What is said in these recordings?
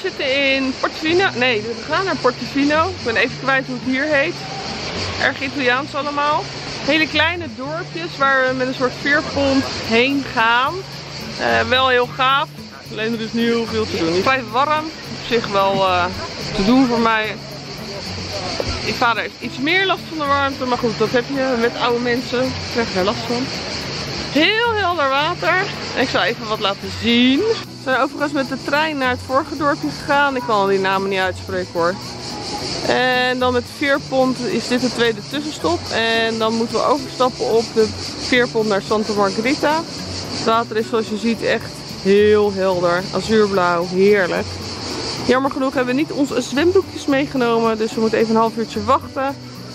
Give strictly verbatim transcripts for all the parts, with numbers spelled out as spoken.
zitten in Portofino. Nee, we gaan naar Portofino. Ik ben even kwijt hoe het hier heet. Erg Italiaans allemaal. Hele kleine dorpjes waar we met een soort veerpont heen gaan. Uh, wel heel gaaf. Alleen er is niet heel veel te doen. Het is vrij warm. Op zich wel uh, te doen voor mij. Mijn vader heeft iets meer last van de warmte. Maar goed, dat heb je met oude mensen. Daar krijg je er last van. Heel helder water. Ik zal even wat laten zien. We zijn overigens met de trein naar het vorige dorpje gegaan. Ik kan al die namen niet uitspreken hoor. En dan met de veerpont is dit de tweede tussenstop. En dan moeten we overstappen op de veerpont naar Santa Margherita. Het water is zoals je ziet echt heel helder. Azuurblauw. Heerlijk. Jammer genoeg hebben we niet onze zwemdoekjes meegenomen. Dus we moeten even een half uurtje wachten.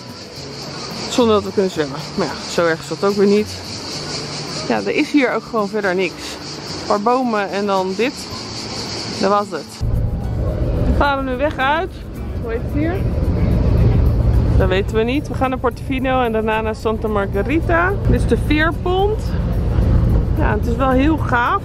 Zonder dat we kunnen zwemmen. Maar ja, zo erg is dat ook weer niet. Ja, er is hier ook gewoon verder niks. Een paar bomen en dan dit. Dat was het. We gaan nu weg uit. Hoe heet het hier? Dat weten we niet. We gaan naar Portofino en daarna naar Santa Margherita. Dit is de veerpont. Ja, het is wel heel gaaf.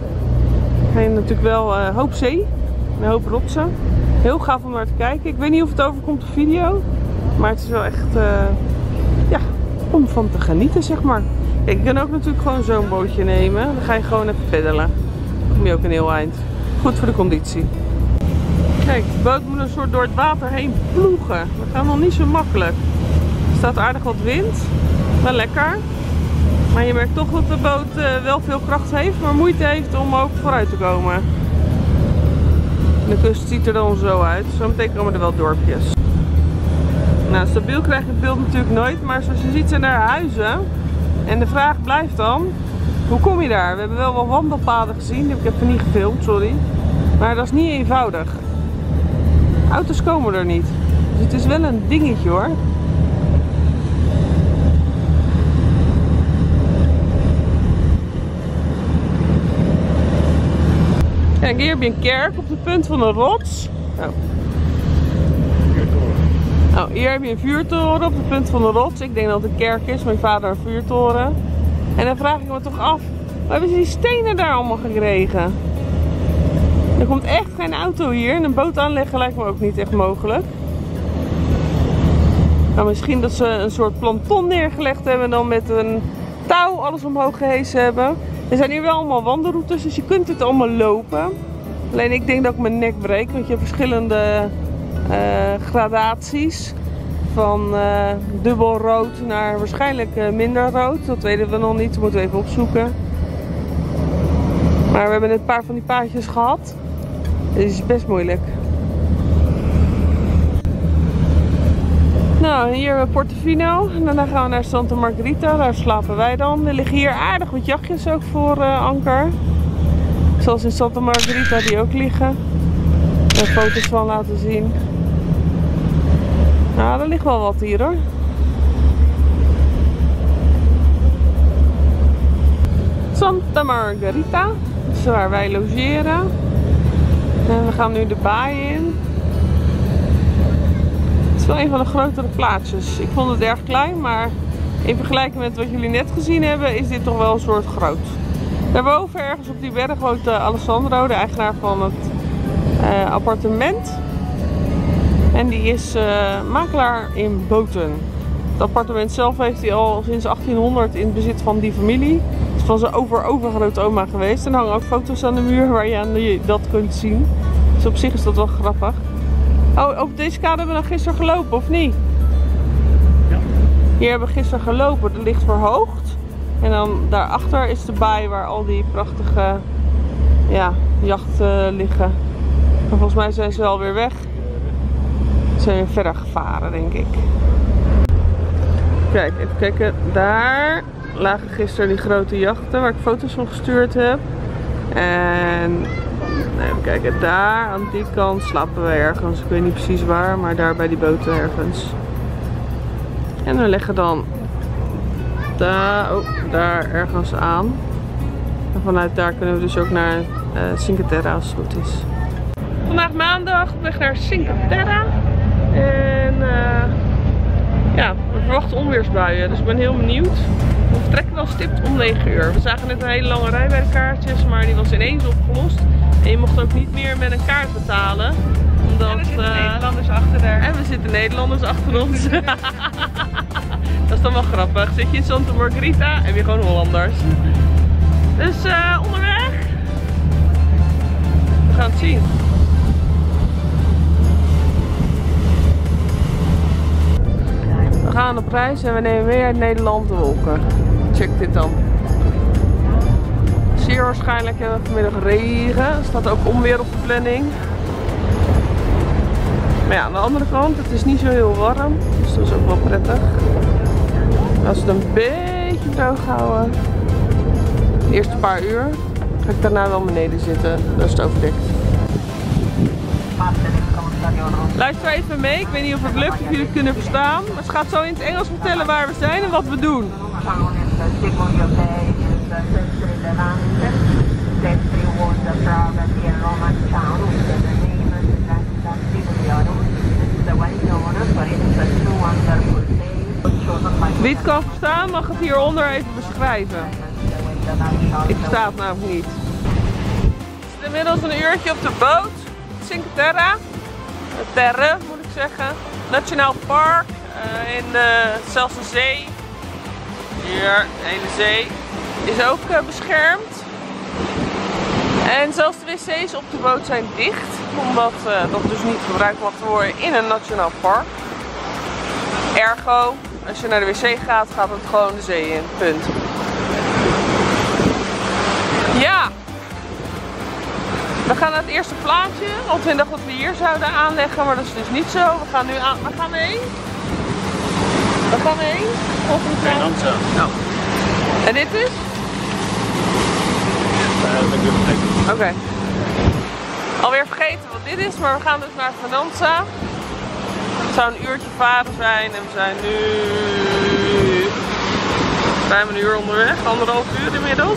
En natuurlijk wel een uh, hoop zee. Een hoop rotsen. Heel gaaf om naar te kijken. Ik weet niet of het overkomt op video. Maar het is wel echt uh, ja, om van te genieten zeg maar. Kijk, je kan ook natuurlijk gewoon zo'n bootje nemen. Dan ga je gewoon even peddelen. Dan kom je ook een heel eind. Goed voor de conditie. Kijk, de boot moet een soort door het water heen ploegen. Dat gaat nog niet zo makkelijk. Er staat aardig wat wind. Wel lekker. Maar je merkt toch dat de boot uh, wel veel kracht heeft, maar moeite heeft om ook vooruit te komen. De kust ziet er dan zo uit. Zometeen komen er wel dorpjes. Nou, stabiel krijg je het beeld natuurlijk nooit. Maar zoals je ziet zijn er huizen. En de vraag blijft dan, hoe kom je daar? We hebben wel wat wandelpaden gezien. Die heb ik even niet gefilmd, sorry. Maar dat is niet eenvoudig. Auto's komen er niet. Dus het is wel een dingetje hoor. Kijk, hier heb je een kerk op de punt van een rots. Oh. Oh, hier heb je een vuurtoren op de punt van een rots. Ik denk dat het een kerk is, mijn vader een vuurtoren. En dan vraag ik me toch af, waar hebben ze die stenen daar allemaal gekregen? Er komt echt geen auto hier en een boot aanleggen lijkt me ook niet echt mogelijk. Nou, misschien dat ze een soort planton neergelegd hebben en dan met een touw alles omhoog gehesen hebben. Er zijn hier wel allemaal wandelroutes, dus je kunt het allemaal lopen. Alleen ik denk dat ik mijn nek breek, want je hebt verschillende uh, gradaties. Van uh, dubbel rood naar waarschijnlijk uh, minder rood. Dat weten we nog niet, dat moeten we even opzoeken. Maar we hebben net een paar van die paadjes gehad. Dit is best moeilijk. Nou, hier hebben we Portofino. En daarna gaan we naar Santa Margherita. Daar slapen wij dan. Er liggen hier aardig wat jachtjes ook voor uh, anker. Zoals in Santa Margherita die ook liggen. Daar foto's van laten zien. Nou, er ligt wel wat hier hoor. Santa Margherita. Dat is waar wij logeren. En we gaan nu de baai in. Het is wel een van de grotere plaatsjes. Ik vond het erg klein, maar in vergelijking met wat jullie net gezien hebben, is dit toch wel een soort groot. Daarboven ergens op die berg woont Alessandro, de eigenaar van het uh, appartement. En die is uh, makelaar in boten. Het appartement zelf heeft hij al sinds achttienhonderd in het bezit van die familie. Het is van zijn over-overgrootoma geweest. En er hangen ook foto's aan de muur waar je aan die, dat kunt zien. Dus op zich is dat wel grappig. Oh, op deze kade hebben we dan gisteren gelopen, of niet? Ja. Hier hebben we gisteren gelopen. Het ligt verhoogd. En dan daarachter is de baai waar al die prachtige ja, jachten liggen. En volgens mij zijn ze alweer weg. Ze zijn weer verder gevaren, denk ik. Kijk, even kijken. Daar lagen gisteren die grote jachten waar ik foto's van gestuurd heb. En even kijken, daar aan die kant slapen we ergens. Ik weet niet precies waar, maar daar bij die boten ergens. En we leggen dan daar, oh, daar ergens aan. En vanuit daar kunnen we dus ook naar uh, Cinque Terre als het goed is. Vandaag maandag op weg naar Cinque Terre. En uh, ja, we verwachten onweersbuien, dus ik ben heel benieuwd. We vertrekken wel stipt om negen uur. We zagen net een hele lange rij bij de kaartjes, maar die was ineens opgelost. En je mocht ook niet meer met een kaart betalen. Omdat, en er zitten uh, Nederlanders achter daar. En we zitten Nederlanders achter ons. Dat is dan wel grappig. Zit je in Santa Margherita, heb je gewoon Hollanders. Dus uh, onderweg. We gaan het zien. We gaan op reis en we nemen mee uit Nederland de wolken. Check dit dan. Zeer waarschijnlijk hebben we vanmiddag regen. Er staat ook onweer op de planning. Maar ja, aan de andere kant, het is niet zo heel warm. Dus dat is ook wel prettig. Als we het een beetje droog houden, de eerste paar uur, ga ik daarna wel beneden zitten. Dat is het overdekt. Luister even mee, ik weet niet of het lukt, of jullie het kunnen verstaan. Maar ze gaat zo in het Engels vertellen waar we zijn en wat we doen. Wie het kan verstaan mag het hieronder even beschrijven. Ik versta het namelijk niet. Het is inmiddels een uurtje op de boot. Cinque Terre. Terre moet ik zeggen. Nationaal Park. Uh, in uh, zelfs de zee. Hier, de hele zee. Is ook uh, beschermd. En zelfs de wc's op de boot zijn dicht. Omdat uh, dat dus niet gebruikt mag worden in een nationaal park. Ergo, als je naar de wc gaat, gaat het gewoon de zee in. Punt. Ja. We gaan naar het eerste plaatje. Want we dachten dat we hier zouden aanleggen, maar dat is dus niet zo. We gaan nu aan. Waar gaan we heen? Waar gaan we heen? Fernanza. Nou. En dit is? Oké. Okay. Alweer vergeten wat dit is, maar we gaan dus naar Fernanza. Het zou een uurtje varen zijn en we zijn nu ruim een uur onderweg, anderhalf uur inmiddels.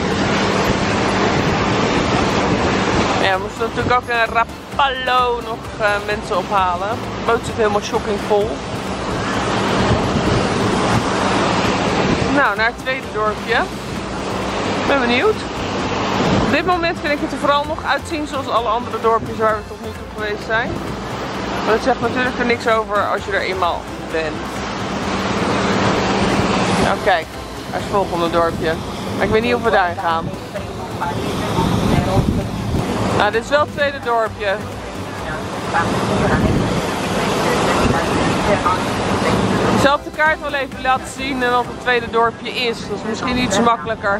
Ja, we moesten natuurlijk ook in Rapallo nog uh, mensen ophalen. De boot zit helemaal shocking vol. Nou, naar het tweede dorpje. Ik ben benieuwd. Op dit moment vind ik het er vooral nog uitzien zoals alle andere dorpjes waar we tot nu toe geweest zijn. Maar dat zegt natuurlijk er niks over als je er eenmaal bent. Nou kijk, daar is het volgende dorpje. Maar ik weet niet of we daarin gaan. Nou, dit is wel het tweede dorpje. Ik zal op de kaart wel even laten zien wat het tweede dorpje is. Dat is misschien iets makkelijker.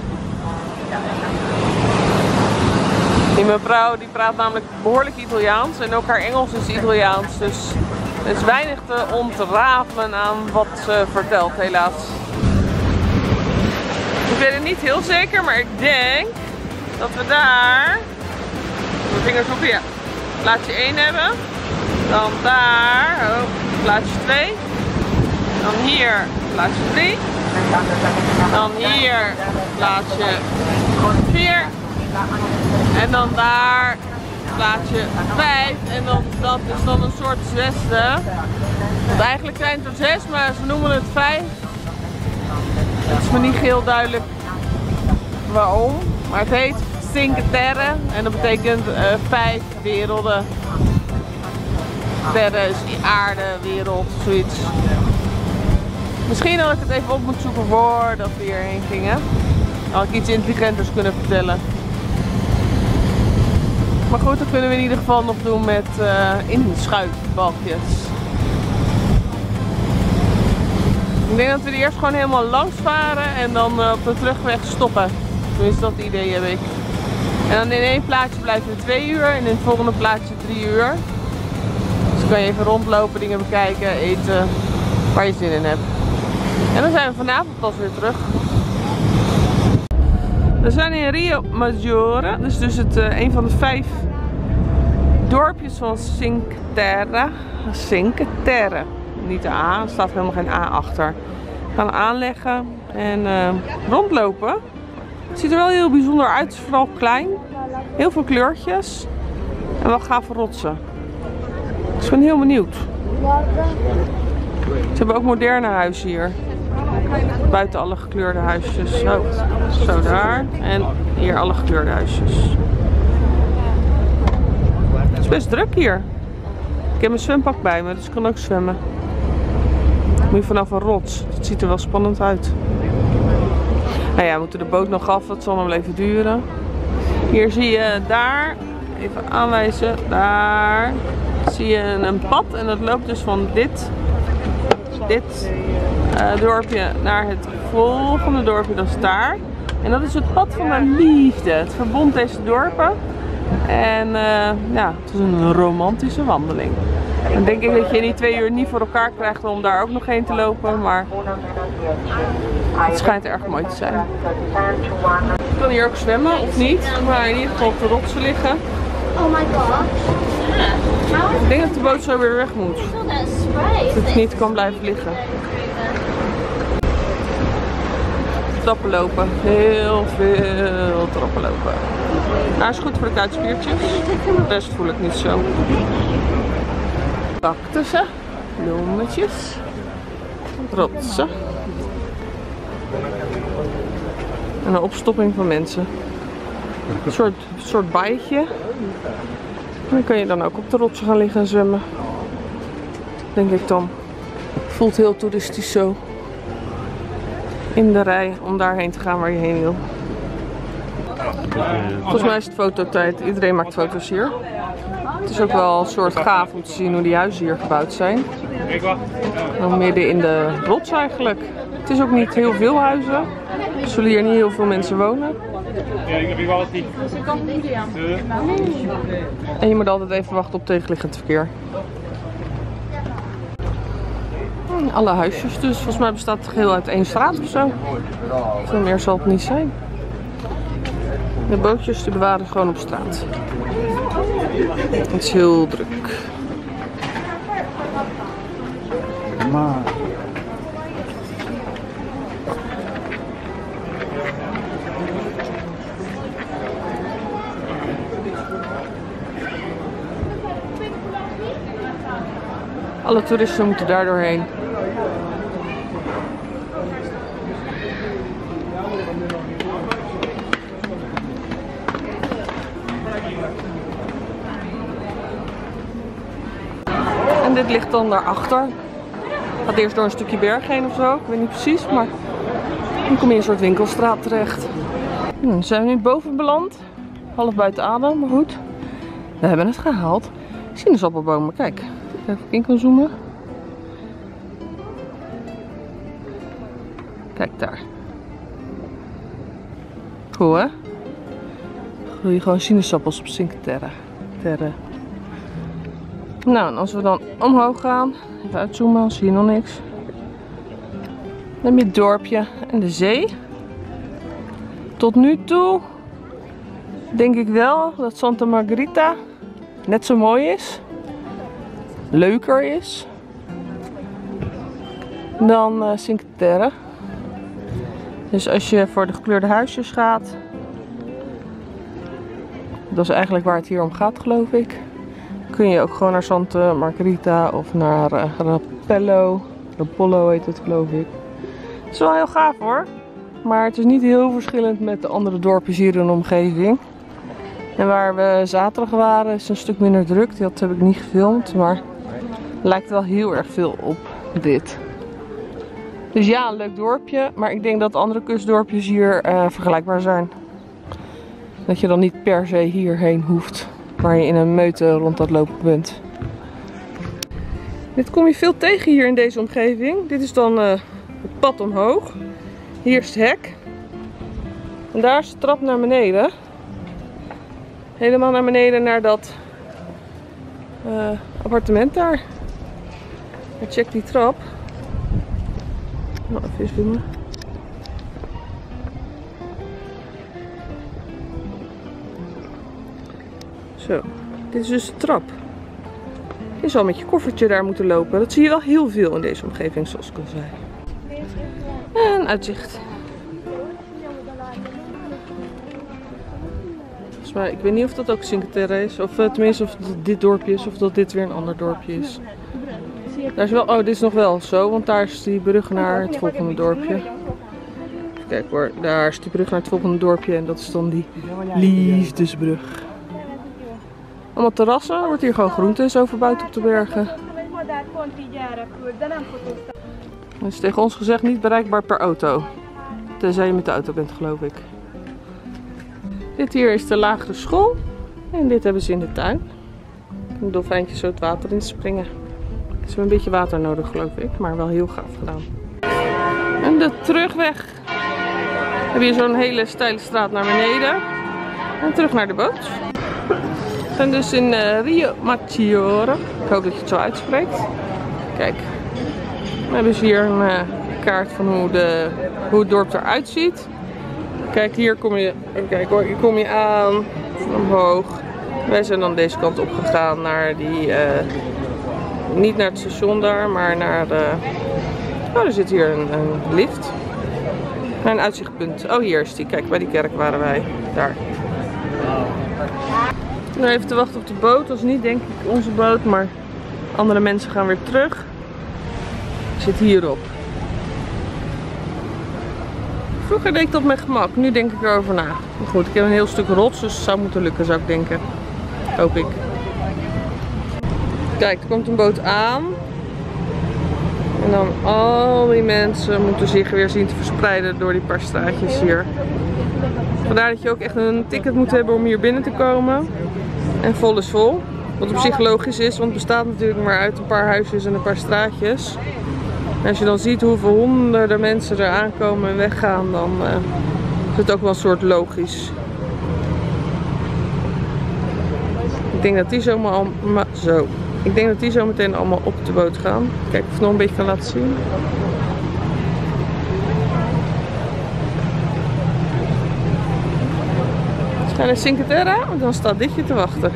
Die mevrouw die praat namelijk behoorlijk Italiaans en ook haar Engels is Italiaans. Dus er is weinig te ontrafelen aan wat ze vertelt, helaas. Ik weet het niet heel zeker, maar ik denk dat we daar, mijn vingers op hier, plaatje één hebben. Dan daar, oh, plaatje twee. Dan hier, plaatje drie. Dan hier, plaatje vier. En dan daar, plaatje vijf. En dan, dat is dan een soort zesde. Want eigenlijk zijn het er zes, maar ze noemen het vijf. Het is me niet heel duidelijk waarom. Maar het heet Cinque Terre. En dat betekent uh, vijf werelden. Terre is aarde, wereld, zoiets. Misschien had ik het even op moeten zoeken voordat we hierheen gingen. Dan had ik iets intelligenters kunnen vertellen. Maar goed, dat kunnen we in ieder geval nog doen met uh, inschuifbalkjes. Ik denk dat we er eerst gewoon helemaal langs varen en dan uh, op de terugweg stoppen. Tenminste, dat idee heb ik. En dan in één plaatje blijven we twee uur en in het volgende plaatje drie uur. Dus dan kan je even rondlopen, dingen bekijken, eten, waar je zin in hebt. En dan zijn we vanavond pas weer terug. We zijn in Rio Maggiore, dus, dus het, uh, een van de vijf dorpjes van Cinque Terre. Cinque Terre, niet de A, er staat helemaal geen A achter. We gaan aanleggen en uh, rondlopen. Het ziet er wel heel bijzonder uit, het is vooral klein. Heel veel kleurtjes en wel gave rotsen. Dus ik ben heel benieuwd. Ze hebben ook moderne huizen hier. Buiten alle gekleurde huisjes. Zo, zo daar. En hier alle gekleurde huisjes. Best druk hier. Ik heb mijn zwempak bij me, dus ik kan ook zwemmen. Moet je vanaf een rots. Het ziet er wel spannend uit. Nou ja, we moeten de boot nog af. Dat zal nog wel even duren. Hier zie je daar, even aanwijzen, daar zie je een pad. En dat loopt dus van dit, dit uh, dorpje naar het volgende dorpje, dat is daar. En dat is het pad van mijn liefde. Het verbond deze dorpen. En uh, ja, het is een romantische wandeling. Dan denk ik dat je in die twee uur niet voor elkaar krijgt om daar ook nog heen te lopen. Maar het schijnt erg mooi te zijn. Ik kan hier ook zwemmen of niet. Maar in ieder geval op de rotsen liggen. Oh my god. Ik denk dat de boot zo weer weg moet. Dat ik niet kan blijven liggen. Trappen lopen. Heel veel trappen lopen. Nou, is goed voor de kuitspiertjes. De rest voel ik niet zo. Cactussen, bloemetjes, rotsen. En een opstopping van mensen. Een soort, soort baaitje. En dan kun je dan ook op de rotsen gaan liggen en zwemmen. Denk ik dan. Het voelt heel toeristisch zo. In de rij om daarheen te gaan waar je heen wil. Volgens mij is het fototijd. Iedereen maakt foto's hier. Het is ook wel een soort gaaf om te zien hoe die huizen hier gebouwd zijn. Nou, midden in de rots eigenlijk. Het is ook niet heel veel huizen. Er zullen hier niet heel veel mensen wonen. En je moet altijd even wachten op tegenliggend verkeer. Alle huisjes dus. Volgens mij bestaat het geheel uit één straat of zo. Veel meer zal het niet zijn. De bootjes die bewaren gewoon op straat. Het is heel druk. Maar. Alle toeristen moeten daar doorheen. En dit ligt dan daarachter. Gaat eerst door een stukje berg heen of zo. Ik weet niet precies, maar dan kom je in een soort winkelstraat terecht. Hm, zijn we nu boven beland. Half buiten adem, maar goed. We hebben het gehaald. Sinaasappelbomen, kijk. Even in kan zoomen. Kijk daar. Goed hè? Groeien gewoon sinaasappels op Cinque Terre. Terre. Nou, en als we dan omhoog gaan, even uitzoomen, dan zie je nog niks. Dan heb je het dorpje en de zee. Tot nu toe denk ik wel dat Santa Margherita net zo mooi is. Leuker is dan uh, Cinque Terre. Dus als je voor de gekleurde huisjes gaat, dat is eigenlijk waar het hier om gaat, geloof ik. Kun je ook gewoon naar Santa Margherita of naar uh, Rapello. Rapollo heet het, geloof ik. Het is wel heel gaaf hoor. Maar het is niet heel verschillend met de andere dorpjes hier in de omgeving. En waar we zaterdag waren is een stuk minder druk. Dat heb ik niet gefilmd, maar het lijkt wel heel erg veel op dit. Dus ja, een leuk dorpje. Maar ik denk dat andere kustdorpjes hier uh, vergelijkbaar zijn. Dat je dan niet per se hierheen hoeft. Waar je in een meute rond dat lopen bent. Dit kom je veel tegen hier in deze omgeving. Dit is dan uh, het pad omhoog. Hier is het hek. En daar is de trap naar beneden. Helemaal naar beneden naar dat uh, appartement daar. En check die trap. Nou, even filmen. Zo, dit is dus de trap. Je zal met je koffertje daar moeten lopen. Dat zie je wel heel veel in deze omgeving, zoals ik al zei. En uitzicht. Volgens mij, ik weet niet of dat ook Cinque Terre is. Of uh, tenminste of het dit dorpje is. Of dat dit weer een ander dorpje is. Daar is wel, oh, dit is nog wel zo. Want daar is die brug naar het volgende dorpje. Kijk hoor, daar is die brug naar het volgende dorpje. En dat is dan die liefdesbrug. Allemaal terrassen. Er wordt hier gewoon groente en zo verbouwd op de bergen. Het is tegen ons gezegd niet bereikbaar per auto. Tenzij je met de auto bent, geloof ik. Dit hier is de lagere school. En dit hebben ze in de tuin. Een dolfijntje zo het water in springen. Ze hebben een beetje water nodig, geloof ik. Maar wel heel gaaf gedaan. En de terugweg. We hebben hier zo'n hele steile straat naar beneden. En terug naar de boot. We zijn dus in uh, Rio Maggiore. Ik hoop dat je het zo uitspreekt. Kijk. We hebben dus hier een uh, kaart van hoe, de, hoe het dorp eruit ziet. Kijk, hier kom je, even kijken hoor, hier kom je aan, omhoog. Wij zijn dan deze kant op gegaan naar die, uh, niet naar het station daar, maar naar de, oh er zit hier een, een lift. Naar een uitzichtpunt. Oh hier is die, kijk bij die kerk waren wij, daar. Nu even te wachten op de boot, dat is niet denk ik onze boot, maar andere mensen gaan weer terug. Zit hierop. Vroeger deed ik dat met gemak, nu denk ik erover na. Maar goed, ik heb een heel stuk rots, dus het zou moeten lukken zou ik denken. Hoop ik. Kijk, er komt een boot aan. En dan al die mensen moeten zich weer zien te verspreiden door die paar straatjes hier. Vandaar dat je ook echt een ticket moet hebben om hier binnen te komen. En vol is vol. Wat op zich logisch is, want het bestaat natuurlijk maar uit een paar huisjes en een paar straatjes. En als je dan ziet hoeveel honderden mensen er aankomen en weggaan, dan uh, is het ook wel een soort logisch. Ik denk dat die zo, maar al, maar zo. Ik denk dat die zo meteen allemaal op de boot gaan. Kijk of ik het nog een beetje kan laten zien. We gaan naar Cinque Terre, want dan staat dit je te wachten.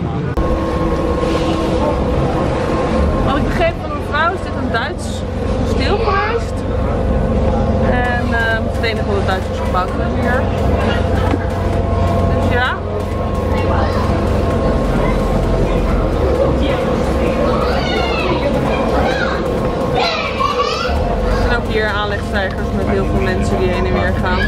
Wat ik begreep van mevrouw is dit een Duits kasteel geweest. En uh, het enige wat de Duitsers gebouwd hebben hier. Dus ja. Er zijn ook hier aanlegstijgers met heel veel mensen die heen en weer gaan.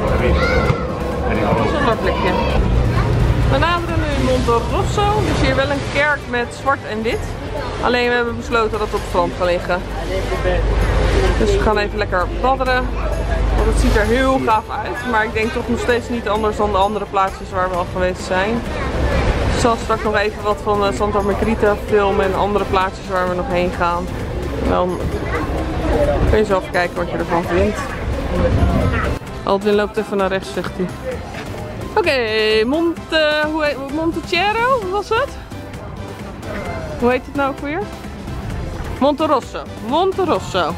Zonder plekje. We naderen nu Monte Rosso. Dus hier wel een kerk met zwart en wit. Alleen we hebben besloten dat het op het strand gaat liggen. Dus we gaan even lekker badderen. Want het ziet er heel gaaf uit. Maar ik denk toch nog steeds niet anders dan de andere plaatsjes waar we al geweest zijn. Ik zal straks nog even wat van Santa Margherita filmen en andere plaatsjes waar we nog heen gaan. En dan kun je zelf kijken wat je ervan vindt. Aldwin loopt even naar rechts, zegt hij. Oké, okay, Monte, hoe heet, Montecchero, wat was het? Hoe heet het nou ook weer? Monte Rosso. Monte Rosso.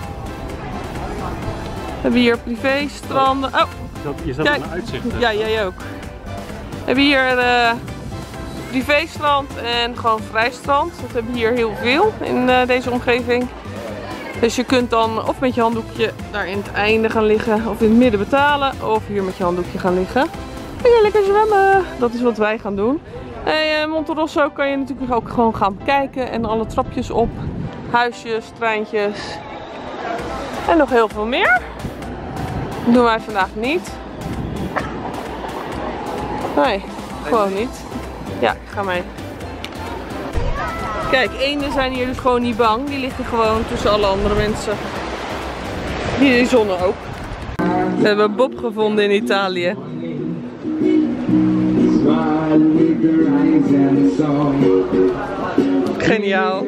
We hebben hier privé-stranden. Oh, je zat kijk. naar uitzicht. Ja, jij ook. We hebben hier uh, privé-strand en gewoon vrijstrand. Dat hebben we hier heel veel in uh, deze omgeving. Dus je kunt dan of met je handdoekje daar in het einde gaan liggen of in het midden betalen. Of hier met je handdoekje gaan liggen. En ja, lekker zwemmen. Dat is wat wij gaan doen. Hey, uh, Monte Rosso kan je natuurlijk ook gewoon gaan bekijken. En alle trapjes op. Huisjes, treintjes. En nog heel veel meer. Dat doen wij vandaag niet. Nee, gewoon niet. Ja, ik ga mee. Kijk, eenden zijn hier dus gewoon niet bang. Die liggen gewoon tussen alle andere mensen. Die zonnen ook. We hebben Bob gevonden in Italië. Geniaal.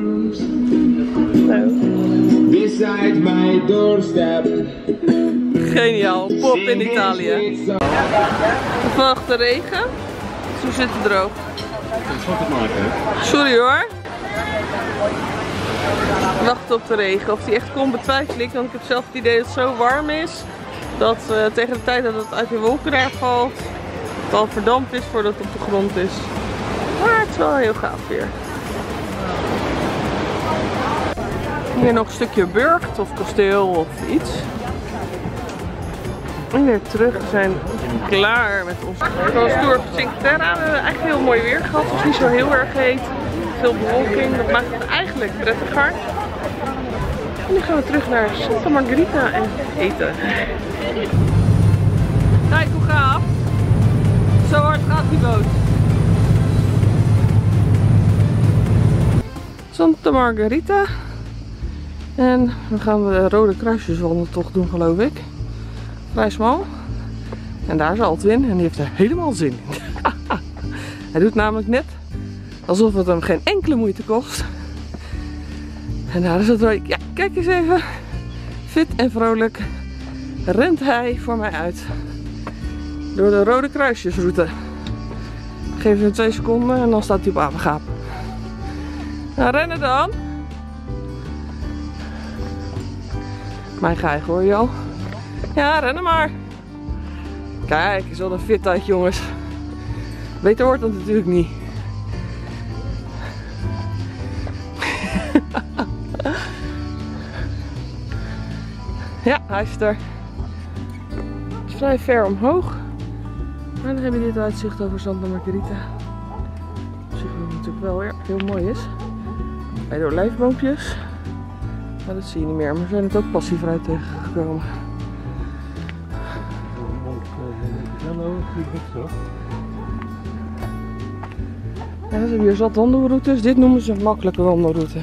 Geniaal. Bob in Italië. We verwachten regen. Zo zit het droog. Sorry hoor. Wachten op de regen. Of die echt komt betwijfel ik. Want ik heb zelf het idee dat het zo warm is. Dat uh, tegen de tijd dat het uit de wolken daar valt. Het al verdampt is voordat het op de grond is. Maar het is wel heel gaaf weer. Hier nog een stukje burcht of kasteel of iets. En weer terug. We zijn klaar met ons. Gewoon stoer op Cinque Terre. We hebben eigenlijk heel mooi weer gehad. Het was niet zo heel erg heet. Veel bewolking. Dat maakt het eigenlijk prettiger. En nu gaan we terug naar Santa Margherita en eten. Kijk hoe gaaf. Zo hard gaat die boot. Santa Margherita. En dan gaan we de Rode Kruisjeswandeltocht doen, geloof ik. Vrij smal. En daar is Altwin en die heeft er helemaal zin in. Hij doet namelijk net alsof het hem geen enkele moeite kost. En daar is het wel. Ja, kijk eens even. Fit en vrolijk rent hij voor mij uit. Door de Rode Kruisjesroute. Geef hem twee seconden en dan staat hij op apengaap. Nou, rennen dan. Mijn geig hoor je al. Ja, rennen maar. Kijk, is wel een fitheid, jongens. Beter wordt het natuurlijk niet. Ja, hij is er. Het is vrij ver omhoog. Maar dan heb je dit uitzicht over Santa Margherita. Op zich natuurlijk wel weer heel mooi is. Bij de olijfboompjes. Maar dat zie je niet meer. Maar we zijn het ook passieveruit tegengekomen. Ja, ze hebben hier zat wandelroutes. Dit noemen ze een makkelijke wandelroute.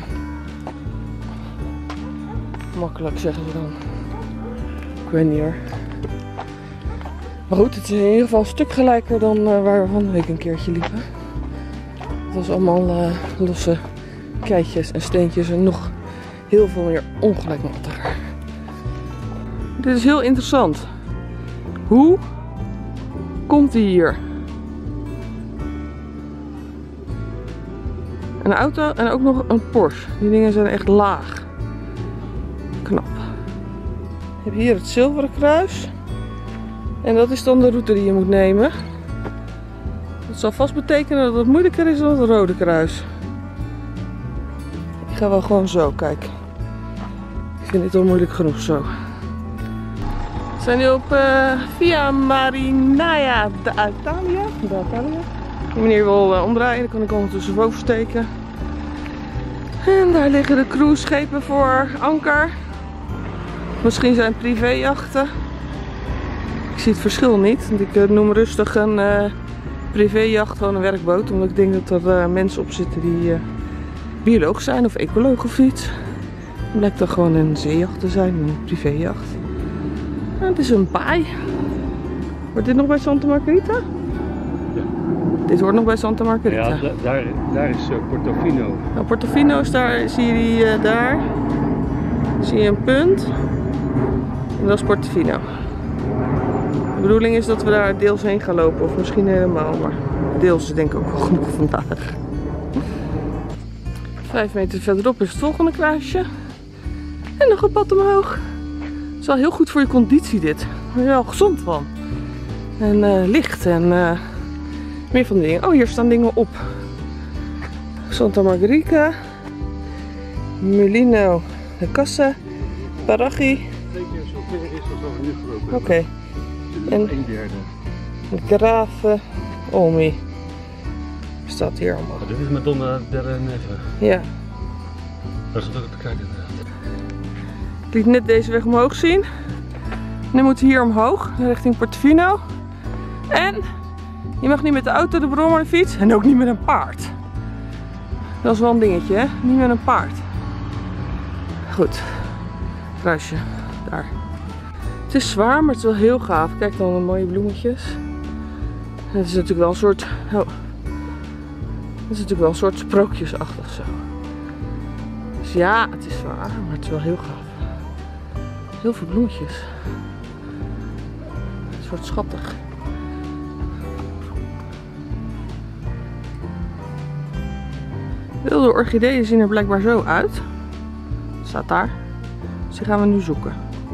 Makkelijk zeggen ze dan. Ik weet niet hoor. Maar goed, het is in ieder geval een stuk gelijker dan uh, waar we van de week een keertje liepen. Het was allemaal uh, losse keitjes en steentjes en nog heel veel meer ongelijk met elkaar. Dit is heel interessant. Hoe komt hij hier? Een auto en ook nog een Porsche. Die dingen zijn echt laag. Knap. Je hebt hier het Zilveren Kruis. En dat is dan de route die je moet nemen. Dat zal vast betekenen dat het moeilijker is dan het Rode Kruis. Ik ga wel gewoon zo, kijk. Ik vind dit al moeilijk genoeg zo. We zijn nu op uh, Via Marinara d'Italia. d'Italia. Die meneer wil uh, omdraaien, dan kan ik ondertussen boven steken. En daar liggen de cruiseschepen voor anker. Misschien zijn privéjachten. Ik zie het verschil niet. Want ik uh, noem rustig een uh, privéjacht gewoon een werkboot. Omdat ik denk dat er uh, mensen op zitten die uh, bioloog zijn of ecoloog of iets. Het blijkt dan gewoon een zeejacht te zijn, een privéjacht. En het is een baai. Wordt dit nog bij Santa Margherita? Ja. Dit hoort nog bij Santa Margherita. Ja, da daar, daar is uh, Portofino. Nou, Portofino is daar, zie je die uh, daar. Zie je een punt. En dat is Portofino. De bedoeling is dat we daar deels heen gaan lopen, of misschien helemaal, maar deels is denk ik ook wel genoeg vandaag. Vijf meter verderop is het volgende kruisje. En nog een pad omhoog. Het is wel heel goed voor je conditie dit. Daar word je wel gezond van. En uh, licht en uh, meer van die dingen. Oh, hier staan dingen op. Santa Margherita. Mulino de Cassa. Paraghi. Twee keer zoveel is als we nu gelopen hebben. Oké. Okay. En een derde. Grave Olmi. Staat hier allemaal. Oh, dit is Madonna della Neve. Ja. Dat is ook te kijken inderdaad. Ik liet net deze weg omhoog zien. Nu moeten we hier omhoog, richting Portofino. En je mag niet met de auto, de brommer, de fiets en ook niet met een paard. Dat is wel een dingetje, hè? Niet met een paard. Goed. Kruisje. Daar. Het is zwaar, maar het is wel heel gaaf. Kijk dan de mooie bloemetjes. Het is natuurlijk wel een soort... Oh. Het is natuurlijk wel een soort sprookjesachtig zo. Dus ja, het is zwaar, maar het is wel heel gaaf. Heel veel bloemetjes. Een soort schattig. Wilde orchideeën zien er blijkbaar zo uit. Het staat daar. Dus die gaan we nu zoeken.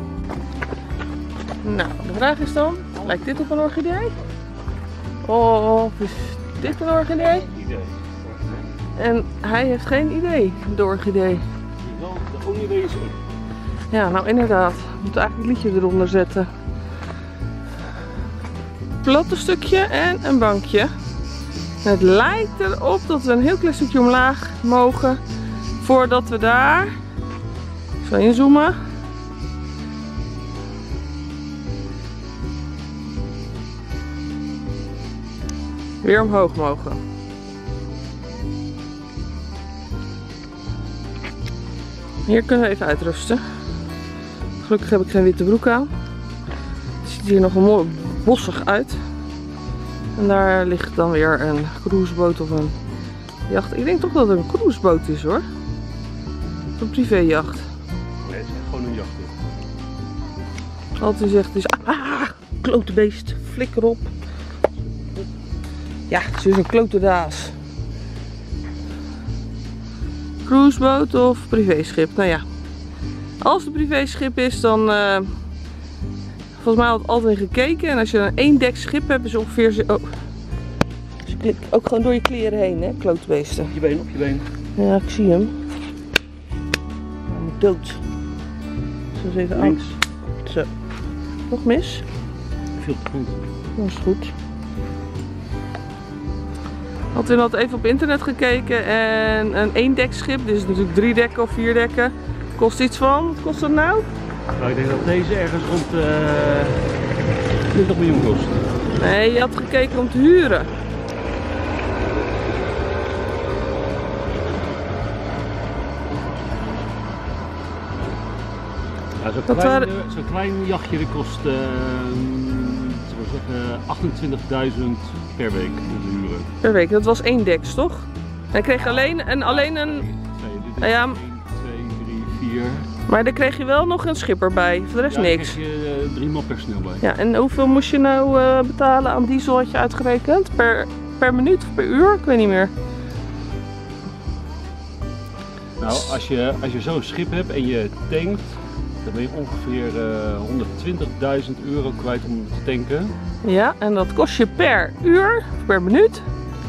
Nou, de vraag is dan, lijkt dit op een orchidee? Of is dit een orchidee? Idee. En hij heeft geen idee, de orchidee. De orchidee is op. Ja, nou inderdaad. We moeten eigenlijk het liedje eronder zetten. Platte stukje en een bankje. En het lijkt erop dat we een heel klein stukje omlaag mogen voordat we daar... Ik zal inzoomen. Weer omhoog mogen. Hier kunnen we even uitrusten. Gelukkig heb ik geen witte broek aan. Het ziet hier nog wel mooi bossig uit. En daar ligt dan weer een cruiseboot of een jacht. Ik denk toch dat het een cruiseboot is hoor. Een privéjacht. Nee, het is gewoon een jacht. Altijd hij zegt is ah, klote beest, flikker op. Ja, het is dus een klote daas. Cruiseboot of privéschip? Nou ja, als het een privéschip is dan, uh, volgens mij had het altijd gekeken. En als je een ééndekschip hebt is ongeveer, oh. Dus je klikt ook gewoon door je kleren heen hè, klote beesten. Op je been, op je been. Ja, ik zie hem. Hij moet dood. Zo eens even Links. aan. Zo. Nog mis? Veel te goed. Dat is goed. Had we had even op internet gekeken en een ééndekschip, dit is natuurlijk drie dekken of vier dekken, kost iets van, wat kost dat nou? Nou, ik denk dat deze ergens rond uh, twintig miljoen kost. Nee, je had gekeken om te huren. Ja, Zo'n Dat klein, waren... uh, zo klein jachtje dat kost uh, zeggen achtentwintigduizend per week om te huren. Per week, dat was één deks toch? En dan kreeg je alleen, en alleen een... Twee, dit is Ja, één, twee, drie, vier. maar daar kreeg je wel nog een schipper bij, voor de rest Ja, niks. Daar krijg je uh, drie man personeel bij. Ja, en hoeveel moest je nou uh, betalen aan diesel had je uitgerekend? Per, per minuut of per uur? Ik weet niet meer. Nou, als je, als je zo'n schip hebt en je tankt, dan ben je ongeveer uh, honderdtwintigduizend euro kwijt om te tanken. Ja, en dat kost je per uur, of per minuut?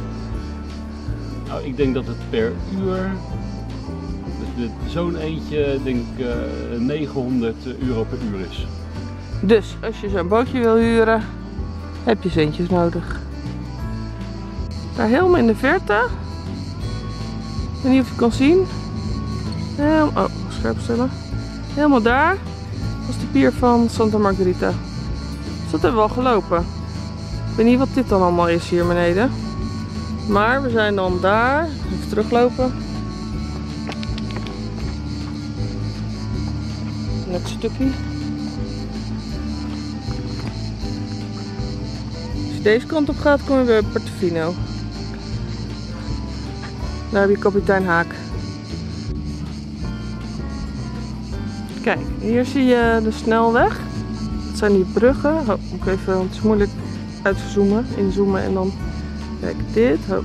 Nou, ik denk dat het per uur, zo'n eentje, denk ik uh, negenhonderd euro per uur is. Dus als je zo'n bootje wil huren, heb je centjes nodig. Daar helemaal in de verte, ik weet niet of je kan zien, Heel, oh, scherp stellen. Helemaal daar was de pier van Santa Margherita. Dus dat hebben we al gelopen. Ik weet niet wat dit dan allemaal is hier beneden. Maar we zijn dan daar. Even teruglopen. Net stukje. Als je deze kant op gaat, kom je bij Portofino. Daar heb je kapitein Haak. Kijk, hier zie je de snelweg. Dat zijn die bruggen. Oh, moet ik even, want het is moeilijk uitzoomen, inzoomen en dan. Kijk, dit. Oh.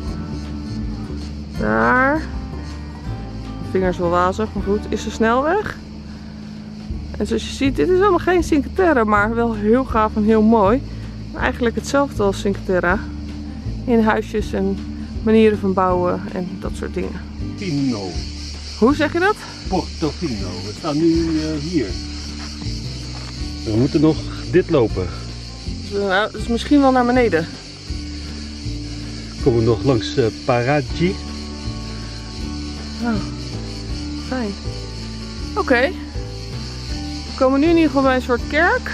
Daar. Mijn vinger is wel wazig, maar goed, is de snelweg. En zoals je ziet, dit is allemaal geen Cinque Terre, maar wel heel gaaf en heel mooi. Eigenlijk hetzelfde als Cinque Terre. In huisjes en manieren van bouwen en dat soort dingen. Pino. Hoe zeg je dat? Portofino. We staan nu uh, hier. We moeten nog dit lopen. Nou, dat is misschien wel naar beneden. Komen we nog langs uh, Paraggi. Oh, fijn. Oké. Okay. We komen nu in ieder geval bij een soort kerk.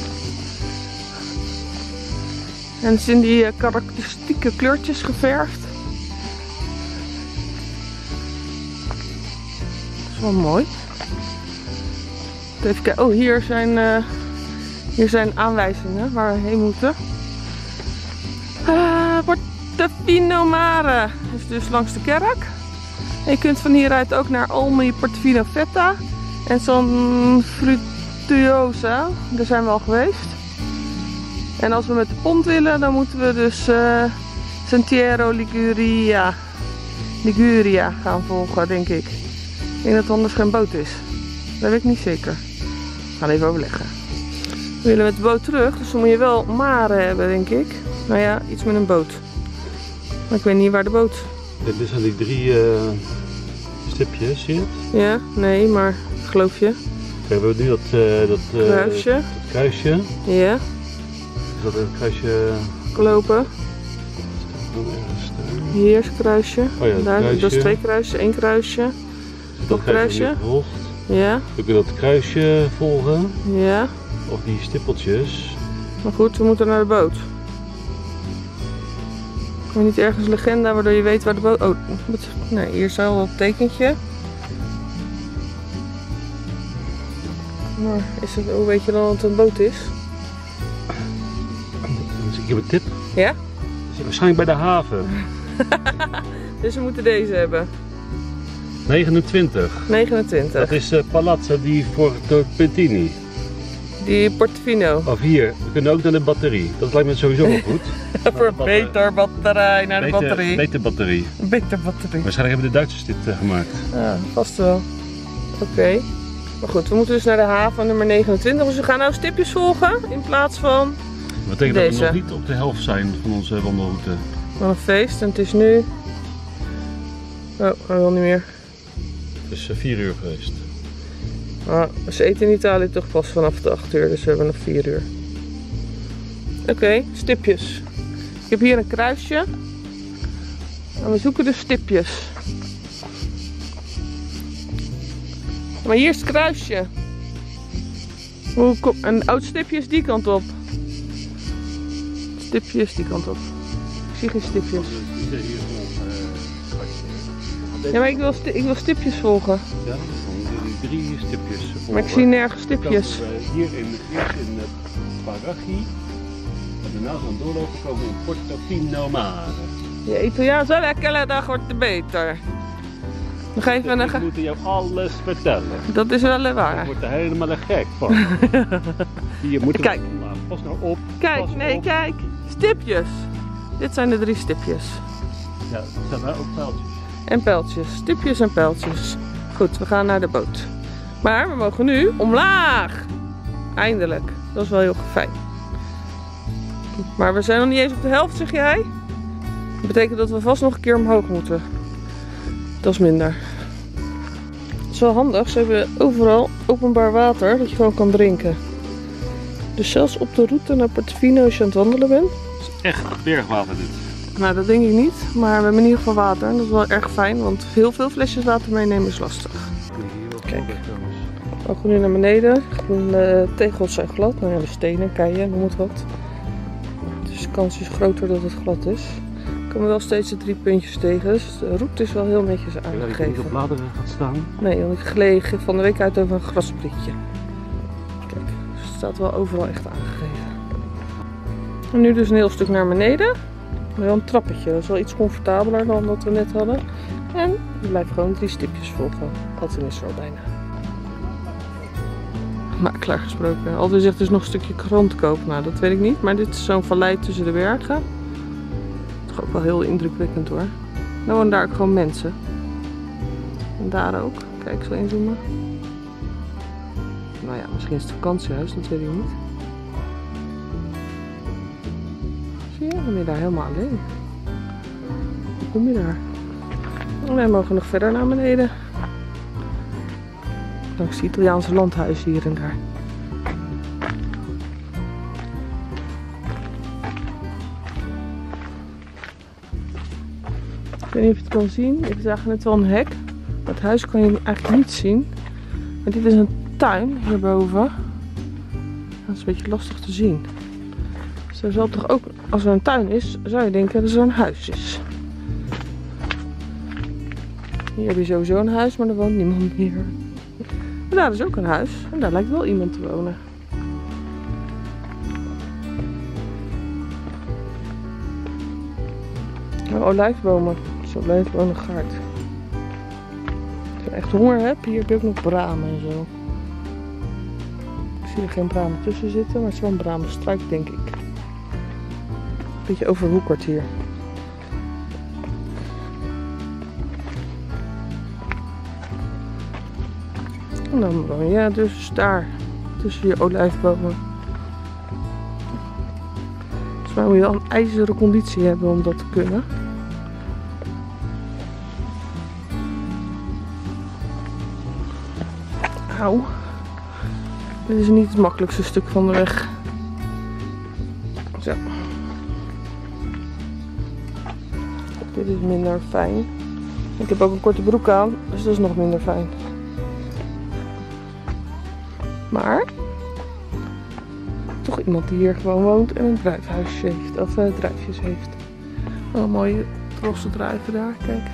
En het is in die uh, karakteristieke kleurtjes geverfd. Dat is wel mooi. Even kijken. Oh, hier zijn, uh, hier zijn aanwijzingen waar we heen moeten. Uh, Portofino Mare is dus langs de kerk. En je kunt van hieruit ook naar Olmi, Portofino Vetta en San Fruttuosa. Daar zijn we al geweest. En als we met de pont willen, dan moeten we dus uh, Sentiero Liguria, Liguria gaan volgen, denk ik. Ik denk dat het anders geen boot is. Dat weet ik niet zeker. We gaan even overleggen. We willen met de boot terug, dus dan moet je wel mare hebben, denk ik. Nou ja, iets met een boot. Maar ik weet niet waar de boot... Dit zijn die drie uh, stipjes, zie je het? Ja, nee, maar geloof je. Kijk, we hebben nu dat, uh, dat, uh, Kruisje. dat kruisje. Ja. Is dat een kruisje? Lopen. Dan ergens daar. Hier is een kruisje. Oh ja, Daar, kruisje. dat is twee kruisjes, één kruisje. Is Nog dat kruisje kruisje? gevolgd? Ja, We kunnen dat kruisje volgen. ja. Of die stippeltjes. Maar goed, we moeten naar de boot. Ik weet niet ergens legenda waardoor je weet waar de boot... Oh, wat... nee, hier is al een tekentje. Maar is het, hoe weet je dan dat het een boot is? Dus ik heb een tip. Ja? Dat is waarschijnlijk bij de haven. Dus we moeten deze hebben. negenentwintig. negenentwintig. Dat is uh, Palazzo di Fortopetini. Die Portofino. Of hier, we kunnen ook naar de batterie. Dat lijkt me sowieso wel goed. Voor een beter batterij, naar de beter, batterie. Beter batterie. Een beter batterie. Waarschijnlijk hebben de Duitsers dit uh, gemaakt. Ja, vast wel. Oké. Okay. Maar goed, we moeten dus naar de haven nummer negenentwintig. Dus we gaan nou stipjes volgen in plaats van dat betekent deze. Dat we nog niet op de helft zijn van onze wandelroute. Van een feest en het is nu... Oh, hij wil niet meer. Het is uh, vier uur geweest. Ah, ze eten in Italië toch pas vanaf de acht uur, dus we hebben nog vier uur. Oké, okay, stipjes. Ik heb hier een kruisje. En we zoeken de stipjes. Maar hier is het kruisje. Hoe kom... Een oud stipje is die kant op. Stipje is die kant op. Ik zie geen stipjes. Ja, maar ik wil, sti ik wil stipjes volgen. Ja, dat is dan drie stipjes volgen. Maar ik zie nergens stipjes. Hier in, eerst in Parachi. En daarna gaan doorlopen komen we in Portofino Mare. Je Italiaans wel lekker, dag wordt het beter. Nog even Ik moet jou alles vertellen. Dat is wel Ik waar. word er helemaal gek van. Hier moeten Kijk. we pas nou op. Kijk, pas nee, op. kijk. Stipjes. Dit zijn de drie stipjes. Ja, er staan daar ook pijltjes. En pijltjes. Stipjes en pijltjes. Goed, we gaan naar de boot. Maar we mogen nu omlaag. Eindelijk. Dat is wel heel fijn. Maar we zijn nog niet eens op de helft, zeg jij? Dat betekent dat we vast nog een keer omhoog moeten. Dat is minder. Het is wel handig. Ze hebben overal openbaar water dat je gewoon kan drinken. Dus zelfs op de route naar Portofino als je aan het wandelen bent. Het is echt bergwater dit. Nou, dat denk ik niet. Maar we hebben in ieder geval water. En dat is wel erg fijn, want heel veel flesjes water meenemen is lastig. Kijk. We gaan nu naar beneden. De tegels zijn glad. Nou ja, de stenen, keien, noem het wat. Dus de kans is groter dat het glad is. Er komen wel steeds de drie puntjes tegen. Dus de route is wel heel netjes Dat je aangegeven. niet op bladeren gaat staan. Nee, want ik gleed van de week uit over een grasprietje. Kijk, dus het staat wel overal echt aangegeven. En nu dus een heel stuk naar beneden. Wel een trappetje, dat is wel iets comfortabeler dan dat we net hadden. En je blijft gewoon drie stipjes volgen. Dat is er al bijna. Makelaar gesproken. Alweer zegt dus nog een stukje grond te kopen. Nou, dat weet ik niet. Maar dit is zo'n vallei tussen de bergen. Toch ook wel heel indrukwekkend hoor. Nou wonen daar ook gewoon mensen. En daar ook. Kijk, ik zal inzoomen. Nou ja, misschien is het vakantiehuis, dat weet ik niet. Zie je, dan ben je daar helemaal alleen. Hoe kom je daar? En wij mogen nog verder naar beneden. Langs de Italiaanse landhuizen hier en daar. Ik weet niet of je het kan zien. Ik zag net wel een hek. Het huis kan je eigenlijk niet zien. Maar dit is een tuin hierboven. Dat is een beetje lastig te zien. Dus er zal toch ook, als er een tuin is, zou je denken dat er een huis is. Hier heb je sowieso een huis, maar er woont niemand meer. En daar is ook een huis. En daar lijkt wel iemand te wonen. Oh, olijfbomen. Zo olijfbomen gaard. Als je echt honger hebt, hier heb je ook nog bramen en zo. Ik zie er geen bramen tussen zitten, maar het is wel een bramenstruik, denk ik. Beetje overwoekerd hier. En dan woon je dus daar, tussen je olijfbomen. Dus maar moet je wel een ijzeren conditie hebben om dat te kunnen. Auw. Dit is niet het makkelijkste stuk van de weg. Zo. Dit is minder fijn. Ik heb ook een korte broek aan, dus dat is nog minder fijn. Maar toch iemand die hier gewoon woont en een druifhuisje heeft, of uh, druifjes heeft. Oh, mooie rosse druiven daar, kijk.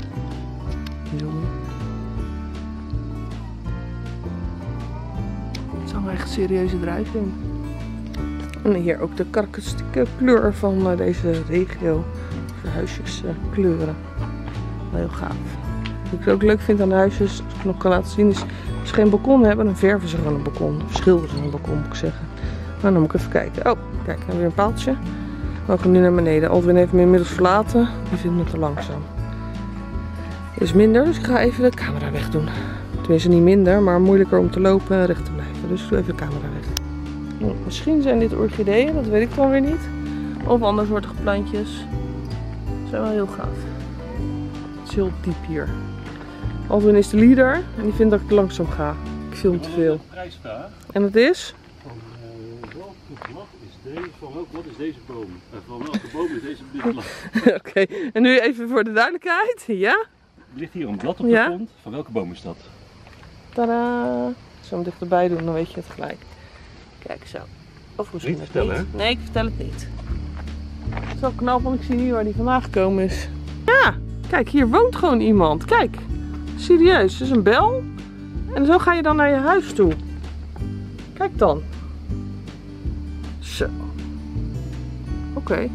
Zo. wel echt serieuze drijving. En hier ook de karakteristieke kleur van uh, deze regio. Huisjes uh, kleuren. Wel heel gaaf. Wat ik ook leuk vind aan de huisjes, als ik nog kan laten zien, is als ze geen balkon hebben, dan verven ze gewoon een balkon. Of schilderen ze een balkon, moet ik zeggen. Maar dan moet ik even kijken. Oh, kijk, we hebben weer een paaltje. We gaan nu naar beneden. Aldwin heeft me inmiddels verlaten. Die vindt me te langzaam. Het is minder, dus ik ga even de camera wegdoen. Tenminste niet minder, maar moeilijker om te lopen en recht te blijven. Dus ik doe even de camera weg. Nou, misschien zijn dit orchideeën, dat weet ik dan weer niet. Of andersoortige plantjes. Ze zijn wel heel gaaf. Het is heel diep hier. Aldwin is de leader en die vindt dat ik langzaam ga. Ik film te veel. En het is? Van uh, welke blad is deze? Van welk blad is deze boom? Uh, van welke boom is deze blad? Oké, okay. En nu even voor de duidelijkheid. Ja? Er ligt hier een blad op de ja? grond. Van welke boom is dat? Tadaa! Zo hem dichterbij doen, dan weet je het gelijk. Kijk zo. Of misschien niet vertellen, niet. Nee, ik vertel het niet. Het is wel knap, want ik zie niet waar die vandaan gekomen is. Ja, kijk, hier woont gewoon iemand. Kijk, serieus, het is een bel. En zo ga je dan naar je huis toe. Kijk dan. Zo. Oké. Okay.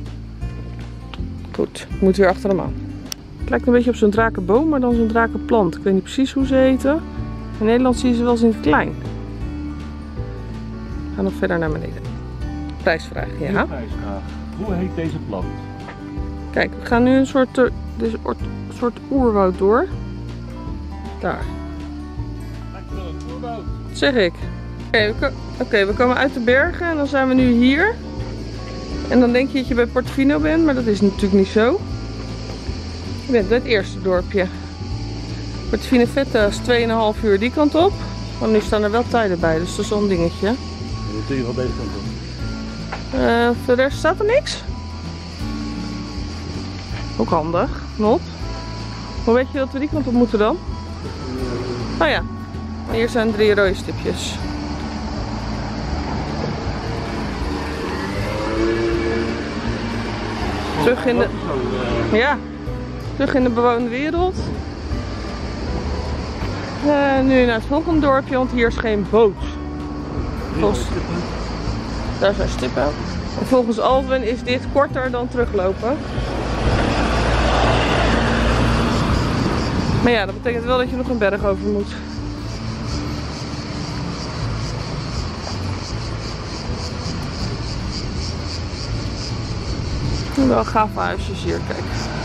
Goed, ik moet weer achter hem aan. Het lijkt een beetje op zo'n drakenboom, maar dan zo'n drakenplant. Ik weet niet precies hoe ze heten. In Nederland zie je ze wel eens in het klein. We gaan nog verder naar beneden. Prijsvraag, ja. Prijsvraag. Hoe heet deze plant? Kijk, we gaan nu een soort, uh, deze soort oerwoud door. Daar. Lijkt wel een oerwoud. Dat zeg ik. Oké, okay, we, okay, we komen uit de bergen en dan zijn we nu hier. En dan denk je dat je bij Portofino bent, maar dat is natuurlijk niet zo. Je bent bij het eerste dorpje. Portofino Vette is twee komma vijf uur die kant op. Maar nu staan er wel tijden bij, dus dat is wel een dingetje. En dan doe je wel deze kant op. Uh, voor de rest staat er niks. Ook handig, not. Hoe weet je dat we die kant op moeten dan? Oh ja, hier zijn drie rode stipjes. Terug in de... Ja, terug in de bewoonde wereld. Uh, nu naar het volgende dorpje, want hier is geen boot. Volgens... Daar zijn stippen. En volgens Aldwin is dit korter dan teruglopen. Maar ja, dat betekent wel dat je nog een berg over moet. Wel gaaf huisjes hier, kijk.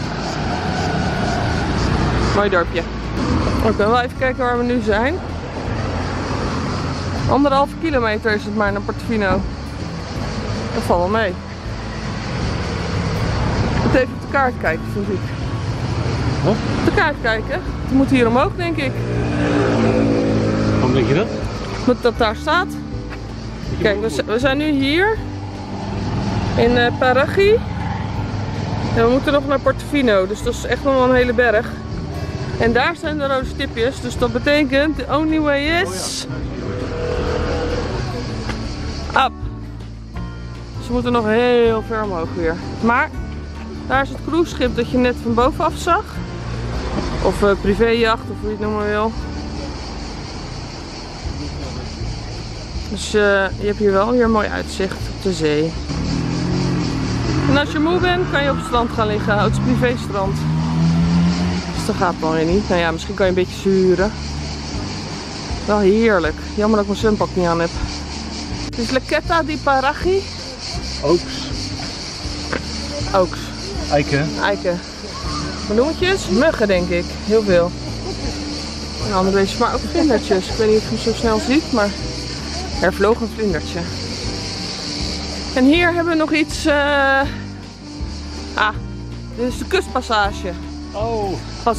Mooi dorpje. Oké, okay, wel even kijken waar we nu zijn. Anderhalve kilometer is het maar naar Portofino. Dat valt wel mee. Ik moet even op de kaart kijken, vind ik. Huh? Op de kaart kijken. We moeten hier omhoog, denk ik. Waarom denk je dat? Omdat dat daar staat. Kijk, we, we zijn nu hier. In uh, Parachi. En we moeten nog naar Portofino. Dus dat is echt nog wel een hele berg. En daar zijn de rode stipjes. Dus dat betekent, the only way is... up. Dus we moeten nog heel ver omhoog weer. Maar daar is het cruiseschip dat je net van bovenaf zag. Of uh, privéjacht, of hoe je het noemen wil. Dus uh, je hebt hier wel weer een mooi uitzicht op de zee. En als je moe bent, kan je op het strand gaan liggen. Het is privéstrand. Dus dat gaat dan weer niet. Nou ja, misschien kan je een beetje zuren. Wel heerlijk. Jammer dat ik mijn zwempak niet aan heb. Het is Lechetta di Parachi. Oaks. Oaks. Eiken. Eiken. Bloemetjes? Muggen, denk ik. Heel veel. En andere beestjes, maar ook vlindertjes. Ik weet niet of je hem zo snel ziet, maar er vloog een vlindertje. En hier hebben we nog iets. Uh... Ah, dit is de kustpassage. Oh.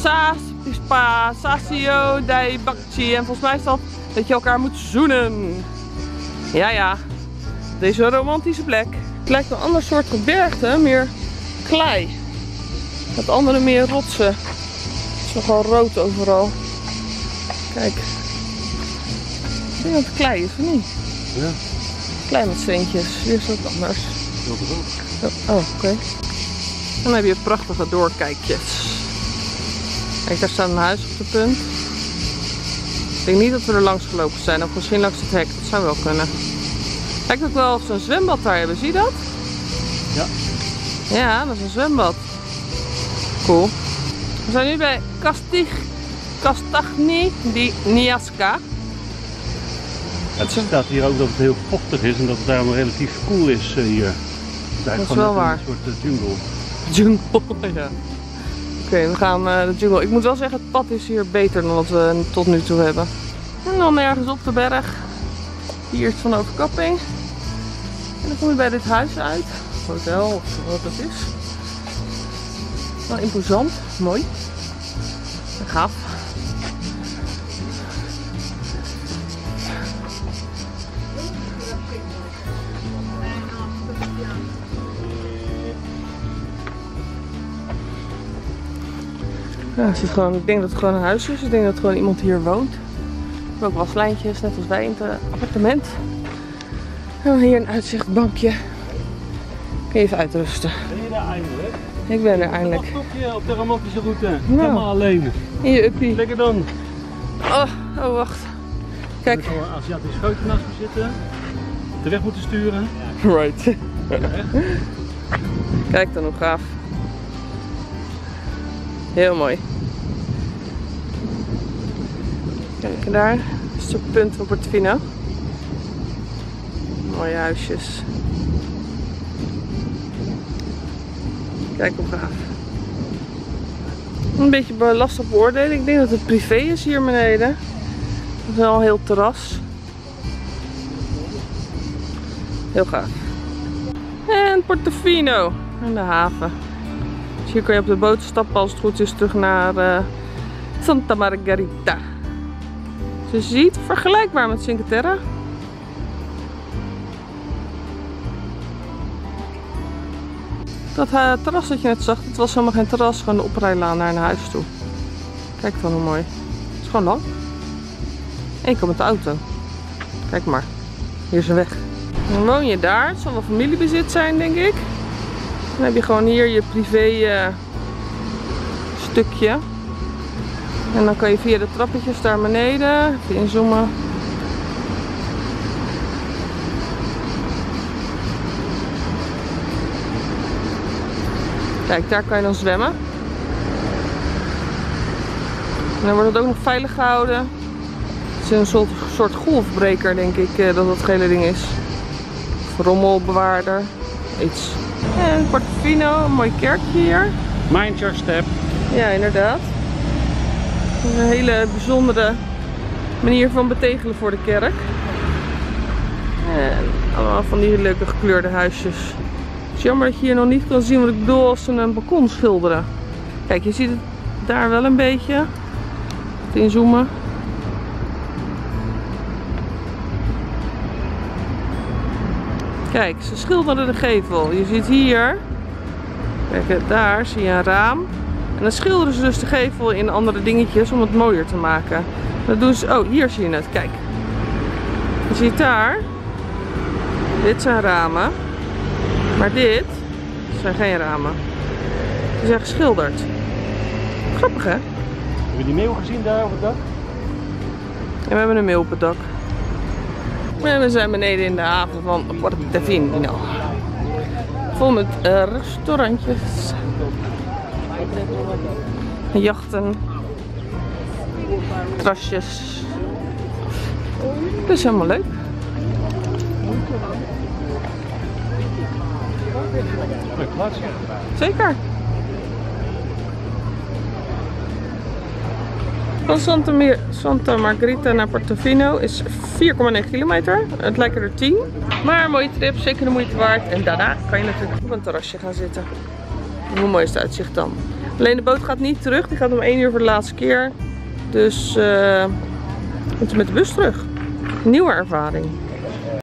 Passagio dei Bacci. En volgens mij is dat dat je elkaar moet zoenen. Ja, ja. Deze romantische plek. Het lijkt een ander soort gebergte, meer klei. Het andere meer rotsen. Het is nogal rood overal. Kijk. Ik denk dat het klei is, of niet? Ja. Klei met steentjes. Hier is het anders. Oh, oh oké. Okay. Dan heb je prachtige doorkijkjes. Kijk, daar staat een huis op de punt. denk niet dat we er langs gelopen zijn. Of misschien langs het hek. Dat zou wel kunnen. Lijkt ook wel of ze een zwembad daar hebben. Zie je dat? Ja. Ja, dat is een zwembad. Cool. We zijn nu bij Castig, Castagni di Niasca. Het staat hier ook dat het heel vochtig is en dat het daarom relatief koel is uh, hier. Het is dat is gewoon wel waar. Een soort uh, jungle. Jungle, ja. Oké, okay, we gaan uh, de jungle. Ik moet wel zeggen, het pad is hier beter dan wat we tot nu toe hebben. En dan ergens op de berg. Hier is van de overkapping. En dan kom je bij dit huis uit. Hotel of wat het is. Wel imposant, mooi. En gaaf. Ja, het is gewoon, ik denk dat het gewoon een huis is. Ik denk dat gewoon iemand hier woont. We hebben ook waslijntjes, net als wij in het appartement. En dan hier een uitzichtbankje. Kun je even uitrusten. Ben je daar eindelijk? Ik ben er eindelijk. Op stopje op de romantische route. Nou. Helemaal alleen. In je uppie. Lekker dan. Oh, oh wacht. Kijk. Er zal een Aziatisch gootje naast me zitten. De weg moeten sturen. Right. Kijk dan hoe gaaf. Heel mooi. Kijk, daar is het punt van Portofino. Mooie huisjes. Kijk hoe gaaf. Een beetje lastig beoordelen. Ik denk dat het privé is hier beneden. Het is wel een heel terras. Heel gaaf. En Portofino. En de haven. Dus hier kan je op de boot stappen als het goed is terug naar uh, Santa Margherita. Dus je ziet, vergelijkbaar met Cinque Terre. Dat uh, terras dat je net zag, het was helemaal geen terras, gewoon de oprijlaan naar een huis toe. Kijk dan hoe mooi. Het is gewoon lang. En je kan met de auto. Kijk maar. Hier is een weg. Dan woon je daar. Het zal wel familiebezit zijn, denk ik. Dan heb je gewoon hier je privé uh, stukje. En dan kan je via de trappetjes daar beneden. Even inzoomen. Kijk, daar kan je dan zwemmen. En dan wordt het ook nog veilig gehouden. Het is een soort, soort golfbreker, denk ik, uh, dat dat hele ding is. Of rommelbewaarder. Iets. En Portofino, een mooi kerkje hier. Mind your step. Ja, inderdaad. Een hele bijzondere manier van betegelen voor de kerk. En allemaal van die leuke gekleurde huisjes. Het is jammer dat je hier nog niet kan zien wat ik bedoel als ze een balkon schilderen. Kijk, je ziet het daar wel een beetje. Even inzoomen. Kijk, ze schilderen de gevel. Je ziet hier, kijk, daar zie je een raam. En dan schilderen ze dus de gevel in andere dingetjes om het mooier te maken. Dat doen ze, oh, hier zie je het, kijk. Je ziet daar, dit zijn ramen. Maar dit zijn geen ramen. Die zijn geschilderd. Grappig, hè? Heb je die meeuw gezien daar op het dak? En we hebben een meeuw op het dak. En we zijn beneden in de haven van Portofino. Vol met uh, restaurantjes. Jachten. Terrasjes. Dat is helemaal leuk. Leuk plaatsje. Zeker. Van Santa, Mir Santa Margherita naar Portofino is vier komma negen kilometer. Het lijken er tien. Maar een mooie trip, zeker de moeite waard. En daarna kan je natuurlijk op een terrasje gaan zitten. Hoe mooi is het uitzicht dan? Alleen de boot gaat niet terug. Die gaat om één uur voor de laatste keer. Dus uh, moeten we met de bus terug. Nieuwe ervaring.